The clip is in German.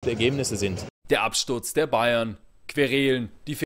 Ergebnisse sind. Der Absturz der Bayern, Querelen, die